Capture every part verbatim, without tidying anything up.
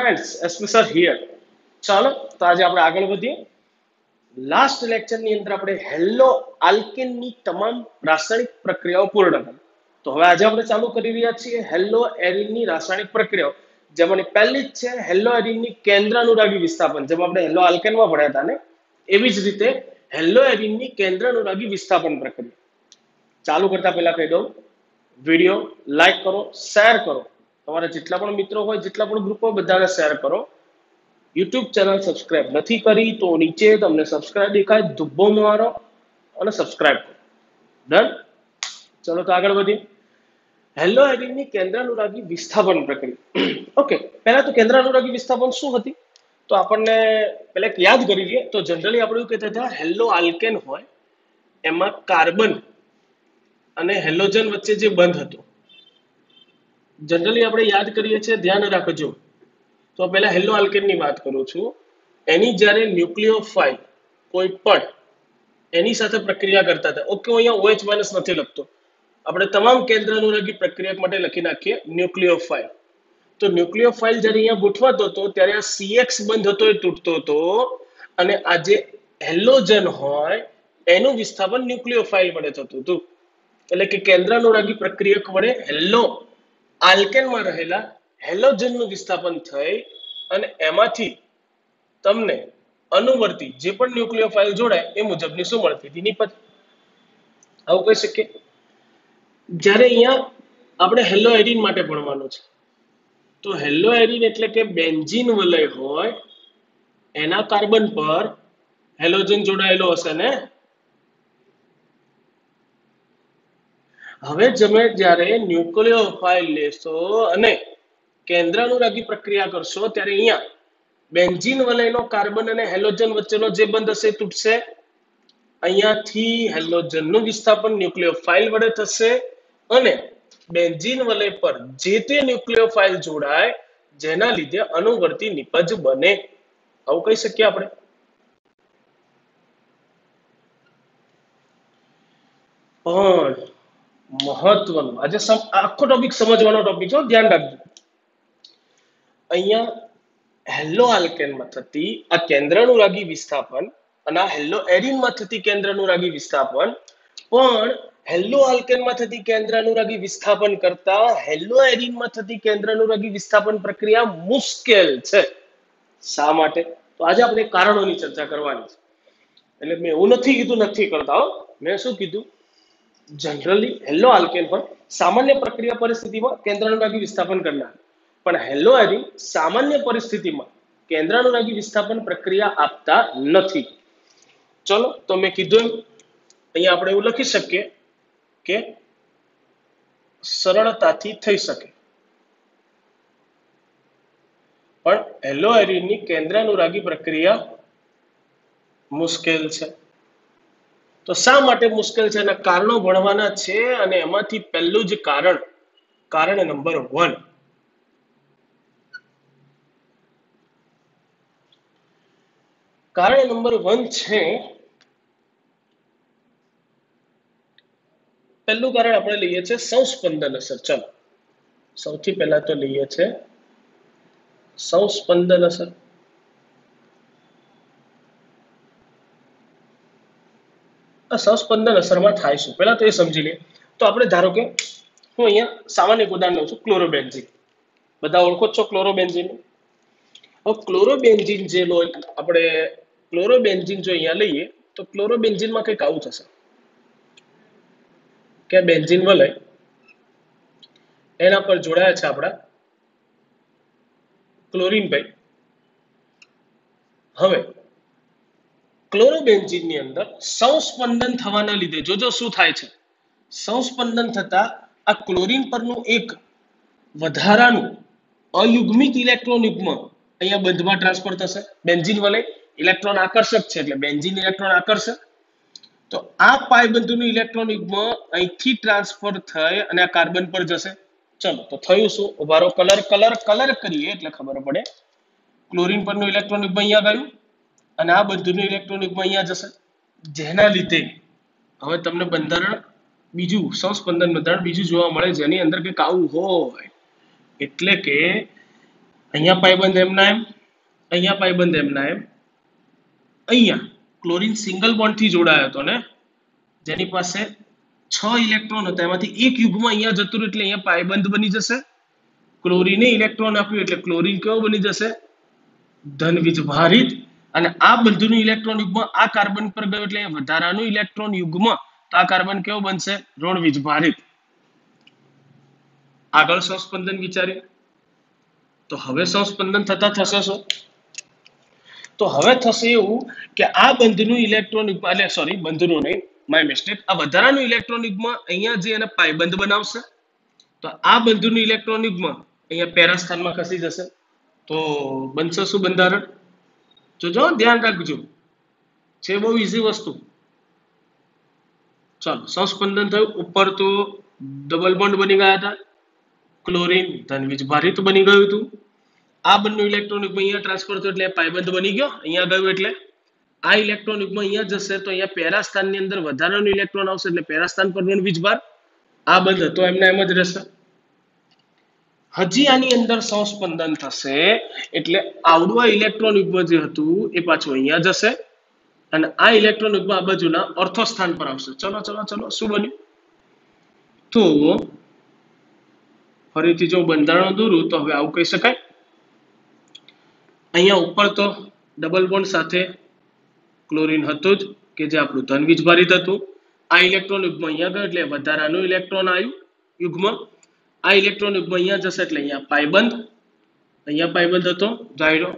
friends, Esmisar here. ચાલો તો આજે આપણે આગળ વધીએ. લાસ્ટ લેક્ચર ની અંદર આપણે હેલો આલ્કેન ની તમામ રાસાયણિક પ્રક્રિયાઓ પૂર્ણ કરી. તો હવે આજે આપણે ચાલુ કરી રહ્યા છીએ હેલો એરિન ની રાસાયણિક પ્રક્રિયાઓ. જેમાંની પહેલી જ છે હેલો એરિન ની કેન્દ્રાનુરાગી વિસ્થાપન, જેમ આપણે હેલો આલ્કેન માં ભણ્યા હતા ને એવી જ રીતે હેલો એરિન ની કેન્દ્રાનુરાગી વિસ્થાપન પ્રક્રિયા. ચાલુ કરતા પહેલા કહી દઉં, વિડીયો લાઈક કરો, શેર કરો, તમારા જેટલા પણ મિત્રો હોય, જેટલા પણ ગ્રુપ હોય બધાને શેર કરો. યુટ્યુબ ચેનલ સબસ્ક્રાઇબ નથી કરી તો નીચે તમને સબસ્ક્રાઇબ દેખાય, ધુબ્બો મારો અને સબસ્ક્રાઇબ કરો. ડન. ચલો તો આગળ વધીએ. હેલો એરિનની કેન્દ્રાનુરાગી વિસ્થાપન પ્રક્રિયા. ઓકે, પહેલા તો કેન્દ્રાનુરાગી વિસ્થાપન શું હતી તો આપણને પહેલા યાદ કરી લઈએ. તો જનરલી આપણે એવું કહેતા હતા હેલો આલ્કેન હોય એમાં કાર્બન અને હેલોજન વચ્ચે જે બંધ હતો, જનરલી આપણે યાદ કરીએ છીએ, ધ્યાન રાખજો. તો પહેલા હેલો આલ્કેન ની વાત કરું છું. એની જ્યારે ન્યુક્લિયોફાઇલ કોઈ પણ એની સાથે પ્રક્રિયા કરતા હતા, ઓકે હું અહીંયા OH માઇનસ નથી લખતો, આપણે તમામ કેન્દ્રાનુરાગી પ્રક્રિયા માટે લખી નાખીએ ન્યુક્લિયોફાઇલ. તો ન્યુક્લિયોફાઇલ જ્યારે અહીંયા ગોઠવાતો હતો ત્યારે આ સીએક્સ બંધ હતો એ તૂટતો હતો અને આ જે હેલોજન હોય એનું વિસ્થાપન ન્યુક્લિયોફાઇલ વડે થતું હતું. એટલે કે કેન્દ્રાનુરાગી પ્રક્રિયક વડે હેલો આલ્કેનમાં રહેલા હેલોજનનું વિસ્થાપન થઈ અને એમાંથી તમને અનુવર્તી જે પણ ન્યુક્લિયોફાઇલ જોડાય એ મુજબની શું મળતી હતી, નિપજ. આવું કહી શકીએ. જ્યારે અહીંયા આપણે હેલો એરિન માટે ભણવાનું છે તો હેલો એરિન એટલે કે બેન્ઝીન વલય હોય એના કાર્બન પર હેલોજન જોડાયેલો હશે ને. હવે તમે જ્યારે ન્યુક્લિયોફાઇલ લેશો અને કેન્દ્રાનુરાગી પ્રક્રિયા કરશો ત્યારે અહીંયા બેન્ઝીન વલયનો કાર્બન અને હેલોજન વચ્ચેનો જે બંધ હશે તૂટશે. અહીંયાથી હેલોજનનું વિસ્થાપન ન્યુક્લિયોફાઇલ વડે થશે અને બેન્ઝીન વલય પર જે તે ન્યુક્લિયોફાઇલ જોડાય જેના લીધે અનુવર્તી નિપજ બને. આવું કહી શકીએ આપણે. પણ મહત્વનું આજે આખો ટોપિક સમજવાનો ટોપિક છે, ધ્યાન રાખજો. અહીંયા હેલો આલ્કેનમાં થતી આ કેન્દ્રાનુરાગી વિસ્થાપન અને આ હેલો એરિનમાં થતી કેન્દ્રાનુરાગી વિસ્થાપન પણ હેલો આલ્કેનમાં થતી કેન્દ્રાનુરાગી વિસ્થાપન કરતા હેલો એરિનમાં થતી કેન્દ્રાનુરાગી વિસ્થાપન પ્રક્રિયા મુશ્કેલ છે. શા માટે? તો આજે આપણે કારણોની ચર્ચા કરવાની છે. એટલે મેં એવું નથી કીધું નથી કરતા, મેં શું કીધું, જનરલી હેલો આલ્કેન પર સામાન્ય પ્રક્રિયા પરિસ્થિતિમાં કેન્દ્રાનુરાગી વિસ્થાપન કરનાર, પણ હેલો એરિન સામાન્ય પરિસ્થિતિમાં કેન્દ્રાનુરાગી વિસ્થાપન પ્રક્રિયા આપતા નથી. ચલો તો મેં કીધું એમ અહીંયા આપણે એવું લખી શકીએ કે સરળતાથી થઈ શકે, પણ હેલો એરિનની કેન્દ્રાનુરાગી પ્રક્રિયા મુશ્કેલ છે. તો શા માટે મુશ્કેલ છે એના કારણો ભણવાના છે અને એમાંથી પહેલું જ કારણ, કારણ નંબર વન, કારણ નંબર વન છે, પહેલું કારણ આપણે લઈએ છીએ સંસ્પંદન અસર. ચલો સૌથી પહેલા તો લઈએ છે સંસ્પંદન અસર. આ સંસ્પંદન અસરમાં થાય શું પહેલા તો એ સમજી લઈએ. તો આપણે ધારો કે હું અહીંયા સામાન્ય ઉદાહરણ લઉં છું, ક્લોરોબેન્ઝીન. બધા ઓળખો છો ક્લોરોબેન્ઝીન. હવે ક્લોરોબેન્ઝીન જે લો આપણે ક્લોરોબેન્ઝીન જો અહીંયા લઈએ તો ક્લોરોબેન્ઝીનમાં કંઈક આવું થશે કે બેન્ઝીન વલય એના પર જોડાયા છે આપણા ક્લોરીન ભાઈ. હવે ક્લોરોબેન્ઝીનની અંદર સંસ્પંદન થવાના લીધે જોજો શું થાય છે, સંસ્પંદન થતા આ ક્લોરીન પરનું એક વધારાનું અયુગ્મિક ઇલેક્ટ્રોન યુગ્મ અહીંયા બંધમાં ટ્રાન્સફર થશે. બેન્ઝીન વલય ઇલેક્ટ્રોન આકર્ષક છે એટલે બેન્ઝીન ઇલેક્ટ્રોન આકર્ષક, તો આ પાઈ બંધનું ઇલેક્ટ્રોન યુગ્મ અહીંથી ટ્રાન્સફર થઈ અને આ કાર્બન પર જશે. ચલો તો થયું શું, ઉભારો કલર કલર કલર કરીએ એટલે ખબર પડે. ક્લોરીન પરનું ઇલેક્ટ્રોન યુગ્મ અહીંયા ગયું અને આ બંધનું ઇલેક્ટ્રોન યુગ્મ અહીંયા જશે, જેના લીધે હવે તમને બંધારણ બીજું સંસ્પંદન બંધારણ બીજું જોવા મળે જેની અંદર કંઈક આવું હોય. એટલે કે અહીંયા પાયબંધ એમના એમ, અહીંયા પાયબંધ એમના એમ, અહીંયા ક્લોરીન સિંગલ બોન્ડ થી જોડાયો હતો ને, જેની પાસે છ ઇલેક્ટ્રોન હતા એમાંથી એક યુગ્મ અહીંયા જતું રહ્યું એટલે અહીંયા પાયબંધ બની જશે. ક્લોરીને ઇલેક્ટ્રોન આપ્યું એટલે ક્લોરીન કેવો બની જશે? ધન વીજભારિત. અને આ બંધનું ઇલેક્ટ્રોન યુગ્મ આ કાર્બન પર ગયો એટલે વધારાનું ઇલેક્ટ્રોન યુગ્મ, તો આ કાર્બન કેવો બનશે? ઋણ વીજભારિત. આગળ સંસ્પંદન વિચારીએ તો હવે સંસ્પંદન થતા થશે શું? તો હવે થશે એવું કે આ બંધનું ઇલેક્ટ્રોન યુગ્મ, એટલે સોરી બંધનું નહીં, માય મિસ્ટેક, આ વધારાનું ઇલેક્ટ્રોન યુગ્મ અહીંયા જે એને પાયબંધ બનાવશે, તો આ બંધનું ઇલેક્ટ્રોન યુગ્મ અહીંયા પેરા સ્થાનમાં ખસી જશે. તો બનશે શું બંધારણ? જોજો ધ્યાન રાખજો, છે બહુ ઈઝી વસ્તુ. ચાલો સંસ્પંદન થયું, ઉપર તો ડબલ બોન્ડ બની ગયા હતા, ક્લોરીન ધન વીજભારિત બની ગયું હતું. આ બંને ઇલેક્ટ્રોન યુગ્મ અહીંયા ટ્રાન્સફર થયો એટલે પાયબંધ બની ગયો, અહીંયા ગયું એટલે આ ઇલેક્ટ્રોન યુગ્મ અહીંયા જશે તો અહીંયા પેરા સ્થાનની અંદર વધારાનું ઇલેક્ટ્રોન આવશે એટલે પેરા સ્થાન પર ઋણ વીજભાર. આ બંધ હતો એમને એમ જ રહેશે. હજી આની અંદર સંસ્પંદન થશે એટલે આવડું આ ઇલેક્ટ્રોન યુગ્મ જે હતું એ પાછું અહીંયા જશે અને આ ઇલેક્ટ્રોન યુગ્મ આ બાજુના ઓર્થો સ્થાન પર આવશે. ચલો ચલો ચલો શું બન્યું? તો ફરીથી જો બંધારણ દોરું તો હવે આવું કહી શકાય, અહીંયા ઉપર તો ડબલ બોન્ડ સાથે ક્લોરીન હતું જ કે જે આપણું ધન વીજભારિત હતું. આ ઇલેક્ટ્રોન યુગ્મ અહીંયા ગયો એટલે વધારાનું ઇલેક્ટ્રોન આવ્યું યુગ્મ. આ ઇલેક્ટ્રોન યુગ્મ અહીંયા જશે એટલે અહીંયા પાયબંધ, અહીંયા પાયબંધ હતો જાયરો.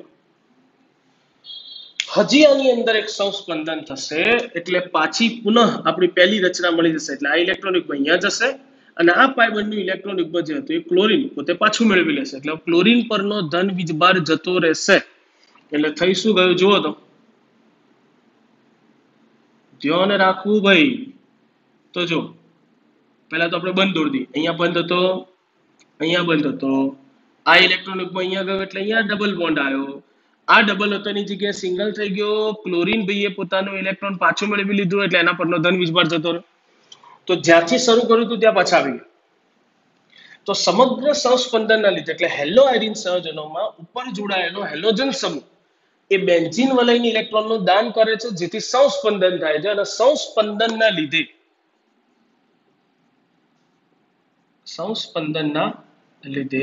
હજી આની અંદર એક સંસ્પંદન થશે એટલે પાછી પુનઃ આપણી પહેલી રચના મળી જશે એટલે આ ઇલેક્ટ્રોન યુગ્મ અહીંયા જશે અને આ પાયબંધનું ઇલેક્ટ્રોન યુગ્મ જે હતું એ ક્લોરીન પોતે પાછું મેળવી લેશે એટલે ક્લોરીન પરનો ધન વીજભાર જતો રહેશે. એટલે થઈ શું ગયું જુઓ તો, ધ્યાન રાખવું ભાઈ. તો જો પહેલા તો આપણે બંધ દોડી દઈએ, અહીંયા બંધ હતો, અહીંયા બંધ હતો, આ ઇલેક્ટ્રોન યુગ્મ અહીંયા ગયો એટલે અહીંયા ડબલ બોન્ડ આવ્યો. આ ડબલ હતોની જગ્યાએ સિંગલ થઈ ગયો, ક્લોરીન ભાઈએ પોતાનું ઇલેક્ટ્રોન પાછું મેળવી લીધું એટલે એના પરનો ધન વીજભાર જતો રહ્યો. તો જ્યાંથી શરૂ કર્યું હતું ત્યાં પાછા આવી ગયા. તો સમગ્ર સંસ્પંદનના લીધે એટલે હેલો આયરીન સંયોજનોમાં ઉપર જોડાયેલો હેલોજન સમૂહ એ બેન્ઝીન વલયની ઇલેક્ટ્રોનનું દાન કરે છે જેથી સંસ્પંદન થાય છે અને સંસ્પંદનના લીધે સંસ્પંદનના લીધે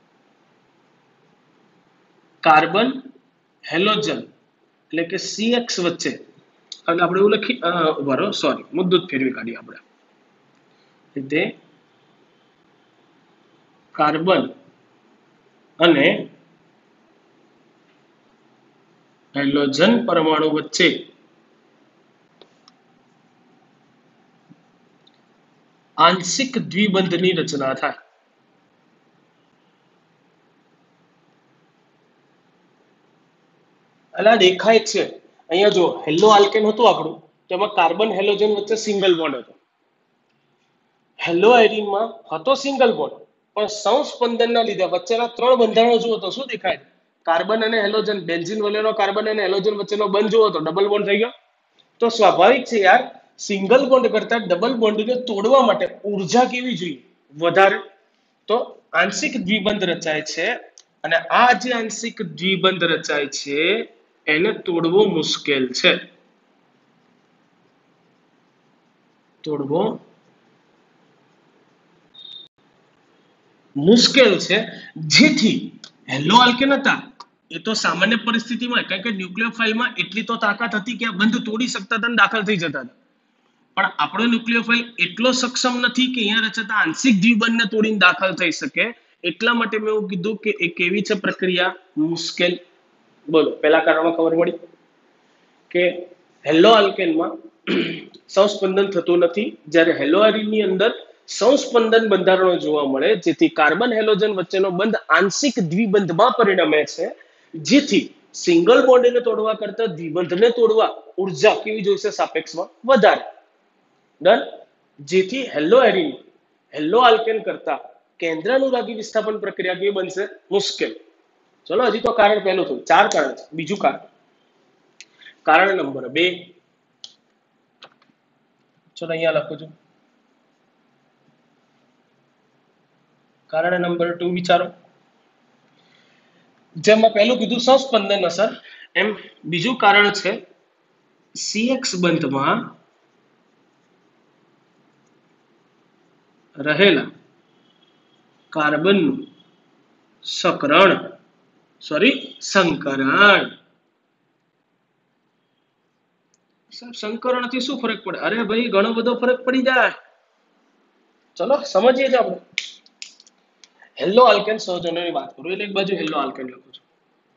કાર્બન હેલોજન એટલે કે સીએક્સ વચ્ચે, હવે આપણે એવું લખી ઉભા રહો સોરી મુદ્દો જ ફેરવી કાઢીએ આપણે, લીધે કાર્બન અને હાઇડ્રોજન પરમાણુ વચ્ચે આંશિક દ્વિબંધની રચના થાય. અલા દેખાય છે અહીંયા જો હેલો આલ્કેન હતું આપણું, તેમાં કાર્બન હેલોજન વચ્ચે સિંગલ બોન્ડ હતો. હેલો આયરીનમાં હતો સિંગલ બોન્ડ પણ સંસ્પંદનના લીધે વચ્ચેના ત્રણ બંધારણો જુઓ તો શું દેખાય? કાર્બન અને હેલોજન, બેન્ઝીન વલયનો કાર્બન અને હેલોજન વચ્ચેનો બંધ જુઓ તો ડબલ બોન્ડ થઈ ગયો. તો સ્વાભાવિક છે યાર, સિંગલ બોન્ડ કરતા ડબલ બોન્ડને તોડવા માટે ઉર્જા કેવી જોઈએ? વધારે. તો આંશિક દ્વિબંધ રચાય છે અને આ જે આંશિક દ્વિબંધ રચાય છે એને તોડવો મુશ્કેલ છે. તોડવો મુશ્કેલ છે જેથી હેલો આલ્કેન હતા એ તો સામાન્ય પરિસ્થિતિમાં, કારણ કે ન્યુક્લિયોફાઇલમાં એટલી તો તાકાત હતી કે આ બંધ તોડી શકતા હતા અને દાખલ થઈ જતા હતા, પણ આપણો ન્યુક્લિયોફાઇલ એટલો સક્ષમ નથી કે અહીંયા રચાતા આંશિક દ્વિબંધને તોડીને દાખલ થઈ શકે. એટલા માટે મેં એવું કીધું કે એ કેવી છે પ્રક્રિયા? મુશ્કેલ. બોલો પહેલા કારણમાં ખબર પડી કે હેલો આલ્કેનમાં સંસ્પંદન થતું નથી, જ્યારે હેલો આયરીનની અંદર સંસ્પંદન બંધારણો જોવા મળે જેથી કાર્બન હેલોજન વચ્ચેનો બંધ આંશિક દ્વિબંધમાં પરિણમે છે, જેથી સિંગલ બોન્ડને તોડવા કરતા દ્વિબંધને તોડવા ઉર્જા કેવી જોઈશે? સાપેક્ષમાં વધારે. ડન. જેથી હેલો આયરીન હેલો આલ્કેન કરતા કેન્દ્રાનુરાગી વિસ્થાપન પ્રક્રિયા કેવી બનશે? મુશ્કેલ. ચલો હજી તો કારણ પહેલું થયું, ચાર કારણ છે. બીજું કારણ, કારણ નંબર બે, ચલો અહીંયા લખું છું. કારણ નંબર ટુ વિચારો. જેમાં પહેલું કીધું સહસ્પંદન અસર, એમ બીજું કારણ છે સીએક્સ બંધમાં રહેલા કાર્બનનું સકરણ સોરી સંકરણ. સંકરણ થી શું ફરક પડે? અરે ભાઈ ઘણો બધો ફરક પડી જાય. ચલો સમજીએ જ આપણે. હેલો આલ્કેન સંયોજનોની વાત કરું એટલે એક બાજુ હેલો આલ્કેન લખું છું.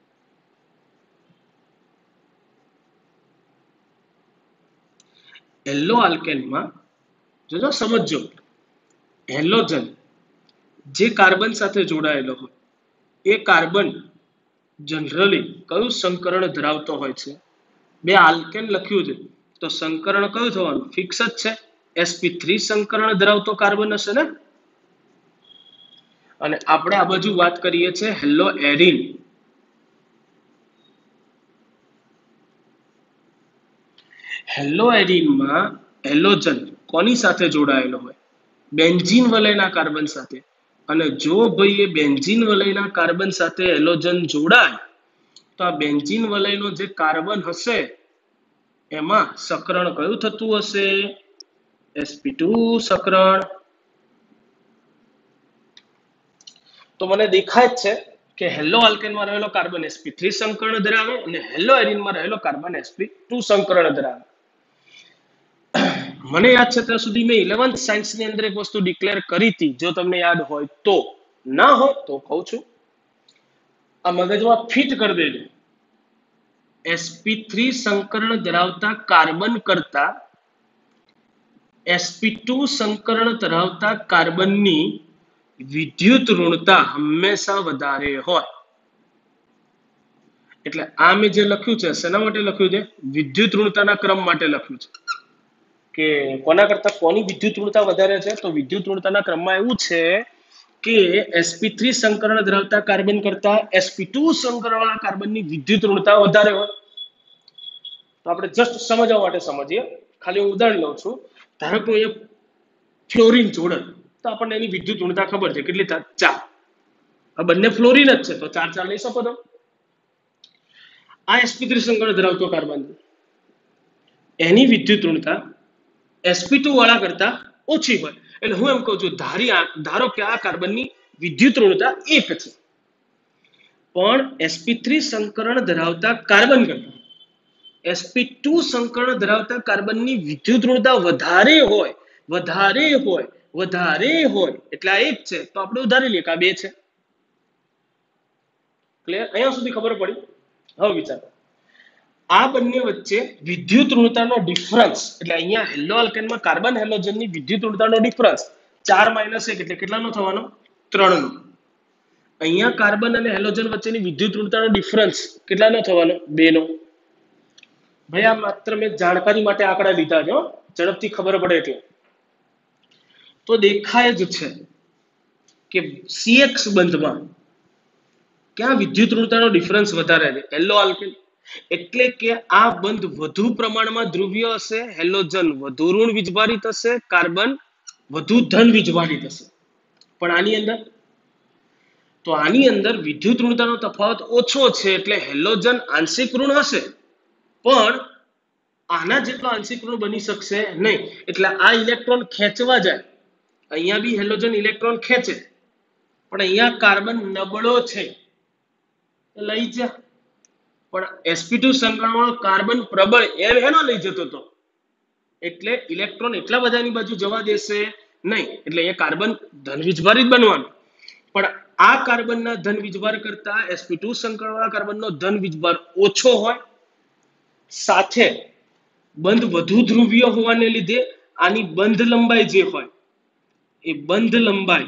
હેલો આલ્કેનમાં જોજો સમજજો, હેલોજન જે કાર્બન સાથે જોડાયેલો હોય એ કાર્બન જનરલી કયું સંકરણ ધરાવતો હોય છે? બે આલ્કેન લખ્યું છે તો સંકરણ કયું થવાનું? ફિક્સ જ છે, એસપી થ્રી સંકરણ ધરાવતો કાર્બન હશે ને. અને આપણે આ બાજુ વાત કરીએ છીએ હેલો એરિન. હેલો એરિનમાં હેલોજન કોની સાથે જોડાયેલો હોય? બેન્ઝીન વલયના કાર્બન સાથે. અને જો ભાઈ એ બેન્ઝીન વલયના કાર્બન સાથે હેલોજન જોડાય તો આ બેન્ઝીન વલયનો જે કાર્બન હશે એમાં સકરણ કયું થતું હશે? એસપી ટુ સકરણ. તો મને દેખાય જ છે કે હેલો આલ્કેનમાં રહેલો કાર્બન એસપી થ્રી સંકરણ ધરાવે અને હેલો એરિનમાં રહેલો કાર્બન એસપી ટુ સંકરણ ધરાવે. મને યાદ છે ત્યાં સુધી મેં ઇલેવન્થ સાયન્સ ની અંદર એક વસ્તુ ડિક્લેર કરી હતી, જો તમને યાદ હોય તો. ના હોય તો કહું છું, આ મગજમાં ફિટ કરી દેજો. એસપી થ્રી સંકરણ ધરાવતા કાર્બન કરતા એસપી ટુ સંકરણ ધરાવતા કાર્બનની વિદ્યુત ઋણતા હંમેશા વધારે હોય. એટલે આ મેં જે લખ્યું છે શેના માટે લખ્યું છે? વિદ્યુત ઋણતાના ક્રમ માટે લખ્યું છે કે કોના કરતા કોની વિદ્યુત ઋણતા વધારે છે. તો વિદ્યુત ઋણતાના ક્રમમાં એવું છે કે એસપી થ્રી સંકરણ ધરાવતા કાર્બન કરતા એસપી ટુ સંકરણવાળા કાર્બનની વિદ્યુત ઋણતા વધારે હોય. તો આપણે જસ્ટ સમજવા માટે સમજીએ, ખાલી હું ઉદાહરણ લઉં છું. ધારો કે અહીંયા ફ્લોરિન જોડે તો આપણને એની વિદ્યુત ઋણતા ખબર છે કેટલી થાય? ચાર. આ બંને ફ્લોરિન જ છે તો ચાર ચાર લઈ શકો તમે. આ એસપી થ્રી સંકરણ ધરાવતો કાર્બન એની વિદ્યુત ઋણતા એસપી ટુ વાળા કરતા ઓછી હોય. એટલે હું એમ કહું છું ધારી ધારો કે આ કાર્બનની વિદ્યુત ઋણતા એક છે, પણ એસપી થ્રી સંકરણ ધરાવતા કાર્બન કરતા એસપી ટુ સંકરણ ધરાવતા કાર્બનની વિદ્યુત ઋણતા વધારે હોય વધારે હોય વધારે હોય એટલે આ એક છે તો આપણે ઉધારી લઈએ કે આ બે છે. ક્લિયર? અહીંયા સુધી ખબર પડી? હવે વિચારો, આ બંને વચ્ચે વિદ્યુત ઋણતાનો ડિફરન્સ એટલે અહીંયા હેલો આલ્કેનમાં કાર્બન હેલોજનની વિદ્યુત ઋણતાનો ડિફરન્સ ચાર માઇનસ એક એટલે કેટલાનો થવાનો? ત્રણ નો. અહીંયા કાર્બન અને હેલોજન વચ્ચેની વિદ્યુત ઋણતાનો ડિફરન્સ કેટલાનો થવાનો? બે નો. ભાઈ આ માત્ર મેં જાણકારી માટે આંકડા લીધા છે, ઝડપથી ખબર પડે એટલે. તો દેખાય જ છે કે સીએક્સ બંધમાં ક્યાં વિદ્યુત ઋણતાનો ડિફરન્સ વધારે છે? Haloalkane. એટલે કે આ બંધ વધુ પ્રમાણમાં ધ્રુવીય હશે, હેલોજન વધુ ઋણ વીજભારિત હશે, કાર્બન વધુ ધન વીજભારિત હશે. પણ આની અંદર તો આની અંદર વિદ્યુત ઋણતાનો તફાવત ઓછો છે એટલે હેલોજન આંશિક ઋણ હશે, પણ આના જેટલો આંશિક ઋણ બની શકશે નહીં. એટલે આ ઇલેક્ટ્રોન ખેંચવા જાય, અહીંયા બી હેલોજન ઇલેક્ટ્રોન ખેંચે, પણ અહીંયા કાર્બન નબળો છે લઈ જા. પણ એસપી ટુ સંકરણવાળો કાર્બન પ્રબળ એમ એનો લઈ જતો હતો એટલે ઇલેક્ટ્રોન એટલા બધા એની બાજુ જવા દેશે નહીં. એટલે અહીંયા કાર્બન ધન વીજભારિત બનવાનું, પણ આ કાર્બનના ધન વીજભાર કરતા એસપી ટુ સંકરણવાળા કાર્બનનો ધન વીજભાર ઓછો હોય. સાથે બંધ વધુ ધ્રુવીય હોવાને લીધે આની બંધ લંબાઈ જે હોય એ બંધ લંબાઈ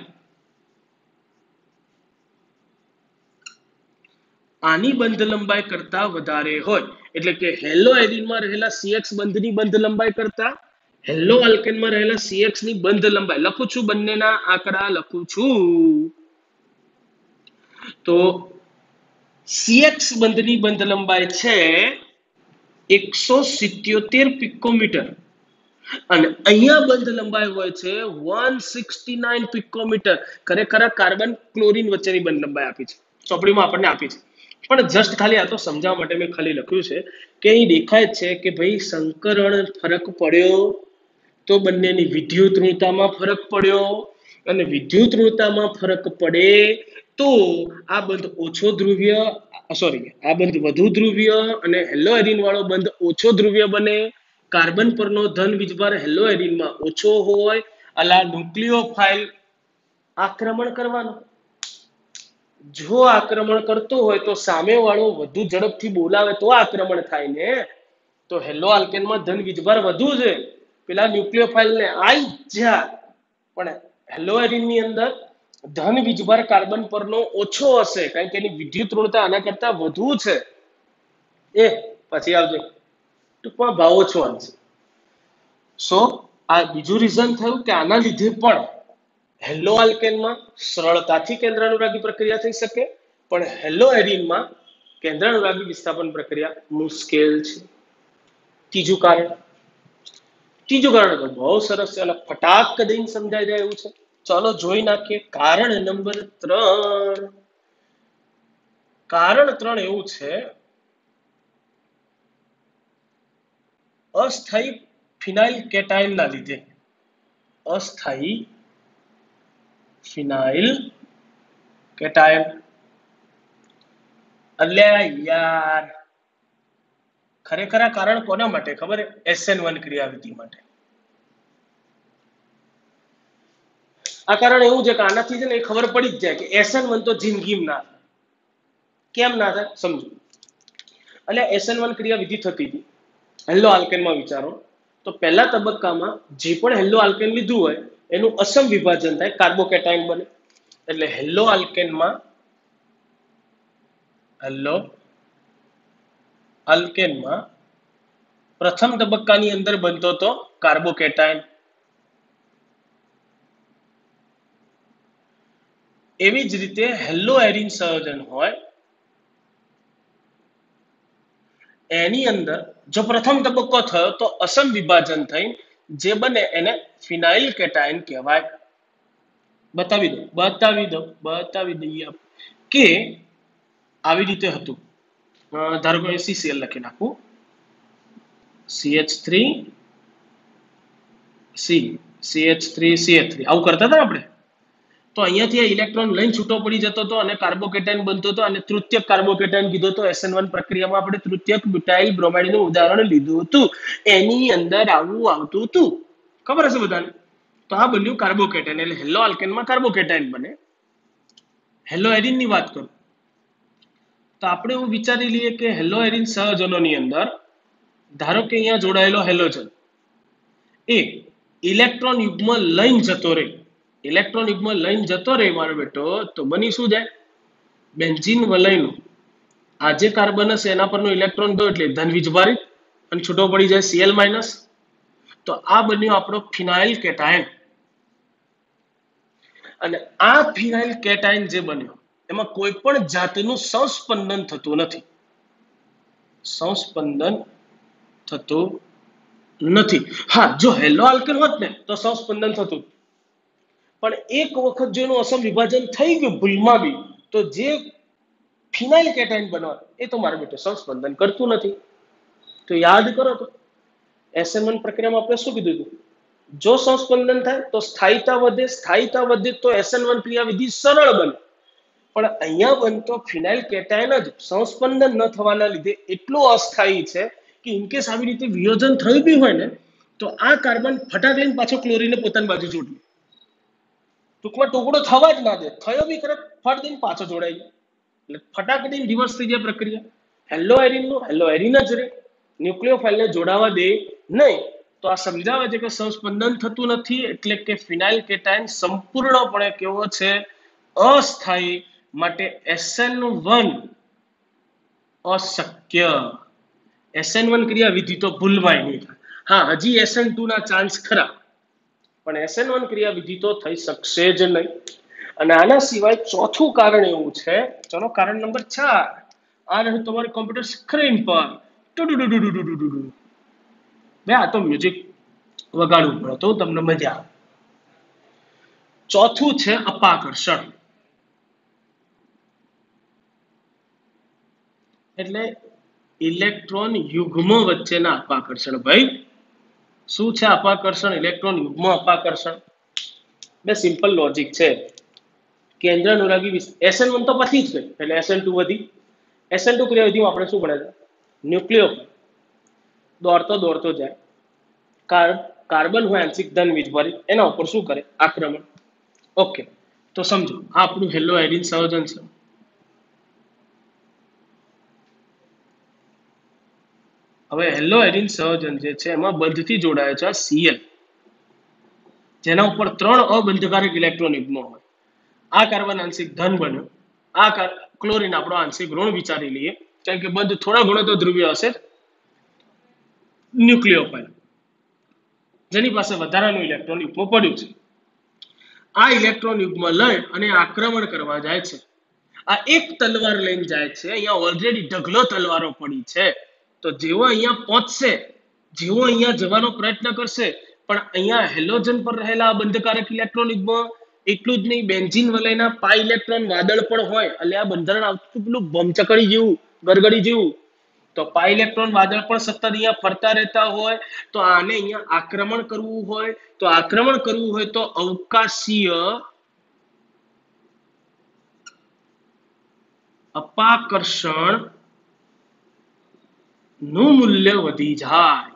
આની બંધ લંબાઈ કરતા વધારે હોય. એટલે કે હેલો એરિનમાં રહેલા સીએક્સ બંધની બંધ લંબાઈ કરતા હેલો આલ્કેનમાં રહેલા સીએક્સ ની બંધ લંબાઈ લખું છું, બંનેના આંકડા લખું છું. તો સીએક્સ બંધની બંધ લંબાઈ છે એકસો સિત્યોતેર પિકોમીટર અને અહીંયા બંધ લંબાઈ હોય છે એકસો69 પિકોમીટર. ખરેખર કાર્બન ક્લોરીન વચ્ચેની બંધ લંબાઈ આપી છે, ચોપડીમાં આપણને આપી છે. પણ જસ્ટ ખાલી આ તો સમજાવવા માટે મેં ખાલી લખ્યું છે કે અહીં દેખાય છે કે ભાઈ સંકરણ ફરક પડ્યો તો બંનેની વિદ્યુત ઋણતામાં ફરક પડ્યો અને વિદ્યુત ઋણતામાં ફરક પડે તો આ બંધ ઓછો ધ્રુવીય સોરી આ બંધ વધુ ધ્રુવીય અને હેલોએરિન વાળો બંધ ઓછો ધ્રુવીય બને કાર્બન પરનો ધન વીજભાર હેલોએરિનમાં ઓછો હોય અલા ન્યુક્લિયોફાઇલ આક્રમણ કરવાનું જો આક્રમણ કરતો હોય તો સામેવાળો વધુ ઝડપથી બોલાવે તો આક્રમણ થાય ને તો હેલો આલ્કેનમાં ધન વીજભાર વધુ છે પેલા ન્યુક્લિયોફાઇલને આઈ જા પણ હેલોએરિનની અંદર ધન વીજભાર કાર્બન પરનો ઓછો હશે કારણ કે એની વિદ્યુત ઋણતા આના કરતા વધુ છે એ પછી આવજો ટૂંકમાં ભાવ ઓછો આવશે સો આ બીજું રીઝન થયું કે આના લીધે પણ હેલો આલ્કેનમાં સરળતાથી કેન્દ્રાનુરાગી પ્રક્રિયા થઈ શકે પણ હેલોએરિનમાં કેન્દ્રાનુરાગી વિસ્થાપન પ્રક્રિયા મુશ્કેલ છે ત્રીજું કારણ ત્રીજું કારણ તો બહુ સરસ છે એટલે ફટાક દઈને સમજાઈ જાય એવું છે ચાલો જોઈ નાખીએ કારણ નંબર ત્રણ કારણ ત્રણ એવું છે અસ્થાયી ફિનાઇલ કેટાયન ના લીધે અસ્થાયી ફિનાઇલ કેટાયન એટલે યાર ખરેખર આ કારણ કોના માટે ખબર એસ એન વન ક્રિયાવિધિ માટે આ કારણ એવું છે કે આનાથી છે ને એ ખબર પડી જ જાય કે એસ એન વન તો જિંદગીમાં ના થાય કેમ ના થાય સમજો એટલે એસ એન વન ક્રિયાવિધિ થતી હતી હેલો આલ્કેનમાં વિચારો તો પહેલા તબક્કામાં જે પણ હેલો આલ્કેન લીધું હોય એનું અસમ વિભાજન થાય કાર્બોકેટાયન બને એટલે હેલો આલ્કેનમાં હેલો આલ્કેનમાં પ્રથમ તબક્કાની અંદર બનતો તો કાર્બોકેટાયન એવી જ રીતે હેલોએરિન સંયોજન હોય એની અંદર જો પ્રથમ તબક્કો થયો તો અસમ વિભાજન થઈ જે બને એને ફિનાઇલ કેટાયન કહેવાય બતાવી દો બતાવી દો બતાવી દઈએ કે આવી રીતે હતું ધારો કે સીસીએલ લખી નાખું C H three C C H three C H three આવું કરતા હતા આપણે તો અહીંયાથી આ ઇલેક્ટ્રોન લઈને છૂટો પડી જતો હતો અને કાર્બોકેટાયન બનતો હતો અને તૃતીયક કાર્બોકેટાયન કીધો તો એસ એન વન પ્રક્રિયામાં આપણે તૃતીયક બ્યુટાઇલ બ્રોમાઇડનું ઉદાહરણ લીધું હતું એની અંદર આવું આવતું હતું ખબર હશે બધાને તો આ બન્યું કાર્બોકેટાયન એટલે હેલો આલ્કેનમાં કાર્બોકેટાયન બને હેલોએરિન ની વાત કરું તો આપણે એવું વિચારી લઈએ કે હેલોએરિન સંયોજનોની અંદર ધારો કે અહીંયા જોડાયેલો હેલોજન એ ઇલેક્ટ્રોન યુગ્મ લઈને જતો રહે ઇલેક્ટ્રોન યુગ્મ લઈને જતો રહે મારો બેટો તો બની શું જાય બેન્ઝીન વલયનું આ જે કાર્બન હશે એના પરનો ઇલેક્ટ્રોન દો એટલે ધન વીજભારિત અને છૂટો પડી જાય સીએલ માઇનસ તો આ બન્યો આપણો ફિનાઇલ કેટાયન અને આ ફિનાઇલ કેટાયન જે બન્યો એમાં કોઈ પણ જાતનું સંસ્પંદન થતું નથી સંસ્પંદન થતું નથી હા જો હેલો આલ્કેન હોત ને તો સંસ્પંદન થતું પણ એક વખત જો એનું અસમ વિભાજન થઈ ગયું ભૂલમાં બી તો જે ફિનાઇલ કેટાયન બનવા એ તો મારા બેટો સંસ્પંદન કરતું નથી તો યાદ કરો તો એસ એન વન પ્રક્રિયામાં આપણે શું કીધું હતું જો સંસ્પંદન થાય તો સ્થાયીતા વધે સ્થાયીતા વધે તો એસ એન વન ક્રિયાવિધિ સરળ બને પણ અહીંયા બનતો ફિનાઇલ કેટાયન જ સંસ્પંદન ન થવાના લીધે એટલો અસ્થાયી છે કે ઇનકેસ આવી રીતે વિયોજન થયું બી હોય ને તો આ કાર્બન ફટાક લઈને પાછો ક્લોરીને પોતાની બાજુ જોડી ટૂંકમાં ટુકડો થવા જ ના દે થયો બી કરે ફટ દઈને પાછો જોડાઈ જાય એટલે ફટાક દઈને રિવર્સ થઈ જાય પ્રક્રિયા હેલોએરિન નું હેલોએરિન જ રે ન્યુક્લિયોફાઇલને જોડાવા દે નહીં તો આ સમજાવે છે કે સંસ્પંદન થતું નથી એટલે કે ફિનાઇલ કેટાયન સંપૂર્ણપણે કેવો છે અસ્થાયી માટે એસ એન વન અશક્ય એસ એન વન ક્રિયાવિધિ તો ભૂલવાય નહીં હા હજી એસ એન ટુ ના ચાન્સ ખરા પણ એસ એન વન ક્રિયાવિધિ તો થઈ શકશે જ નહીં અને આના સિવાય ચોથું કારણ એવું છે ચલો કારણ નંબર ચાર આ રહ્યું તમારી કોમ્પ્યુટર સ્ક્રીન પર બે આ તો મ્યુઝિક વગાડવું પડે તો તમને મજા આવે ચોથું છે અપાકર્ષણ એટલે ઇલેક્ટ્રોન યુગ્મ વચ્ચેના અપાકર્ષણ. ભાઈ શું છે અપાકર્ષણ? ઇલેક્ટ્રોન યુગ્મ અપાકર્ષણ. બે સિમ્પલ લોજિક છે. કેન્દ્ર અનુરાગી એસએન વન તો પછી જ ગઈ એટલે એસએન ટુ વધી. એસએન ટુ ક્રિયાવિધિમાં આપણે શું ભણ્યા હતા? ન્યુક્લિયો દોડતો દોડતો જાય, કાર્બન હોય આંશિક ધન વીજભારી, એના ઉપર શું કરે? આક્રમણ. ઓકે, તો સમજો આ આપણું હેલો એડિન સંયોજન છે. હવે હેલો એડિન સંયોજન જે છે એમાં બંધથી જોડાય છે સીએલ, જેના ઉપર ત્રણ અબંધકારક ઇલેક્ટ્રોન યુગ્મ હોય. આ કાર્બન આંશિક ધન બન્યો, આ ક્લોરીન આપણો આંશિક ઋણ વિચારી લઈએ, કારણ કે બંધ થોડા ઘણો તો ધ્રુવીય હશે. ન્યુક્લિયોફાઇલ જેની પાસે વધારાનું ઇલેક્ટ્રોન યુગ્મ પડ્યું છે, આ ઇલેક્ટ્રોન યુગ્મ લઈ અને આક્રમણ કરવા જાય છે. આ એક તલવાર લઈને જાય છે. અહીંયા ઓલરેડી ઢગલો તલવારો પડી છે. તો જેવો અહીંયા પહોંચશે, જેવો અહીંયા જવાનો પ્રયત્ન કરશે, પણ અહીંયા હેલોજન પર રહેલા બંધકારક ઇલેક્ટ્રોન યુગ્મ, એટલું જ નહીં બેન્ઝીન વલયના પાઈ ઇલેક્ટ્રોન વાદળ પણ હોય. એટલે આ બંધારણ આવતું પેલું બમચકડી જેવું, ગરગડી જેવું. તો પાઈ ઇલેક્ટ્રોન વાદળ પણ સતત અહીંયા ફરતા રહેતા હોય. તો આને અહીંયા આક્રમણ કરવું હોય, તો આક્રમણ કરવું હોય તો અવકાશીય અપાકર્ષણ નું મૂલ્ય વધી જાય.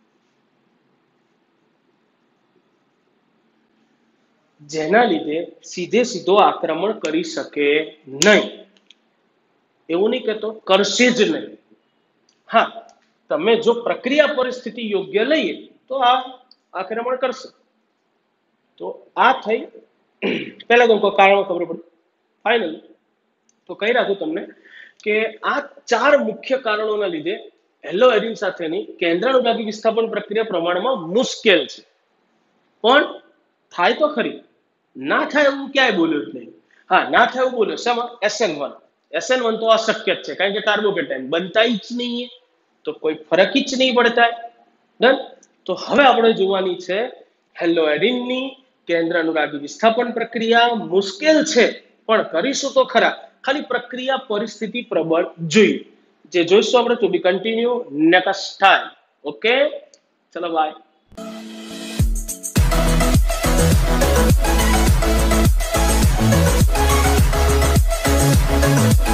જેના લીધે સીધે સીધો આક્રમણ કરી શકે નહીં. એવું નહીં કહેતો કરશે જ નહીં. હા, તમે જો પ્રક્રિયા પરિસ્થિતિ યોગ્ય લઈએ તો આ આક્રમણ કરશે. તો આ થઈ પહેલા તો કારણ ખબર પડી. ફાઇનલી તો કહી રાખું તમને કે આ ચાર મુખ્ય કારણોના લીધે હેલો એડિન સાથેની કેન્દ્રાનુરાગી વિસ્થાપન પ્રક્રિયા પ્રમાણમાં મુશ્કેલ છે. પણ થાય તો ખરી. ના થાય એવું ક્યાંય બોલ્યો જ નહીં. હા, ના થાય એવું બોલ્યો શેમાં? SN one. એસએન વન તો અશક્ય જ છે, કારણ કે કાર્બોકેટાઇન બનતા જ નહીં, તો કોઈ ફરક જ નહીં પડતા. ડન. તો હવે આપણે જોવાની છે હેલો એડિનની કેન્દ્ર અનુરાગી વિસ્થાપન પ્રક્રિયા. મુશ્કેલ છે પણ કરીશું તો ખરા. ખાલી પ્રક્રિયા પરિસ્થિતિ પ્રબળ જોઈએ. જે જોઈશું આપણે to be continue next time. Okay, ચલો bye. We'll be right back.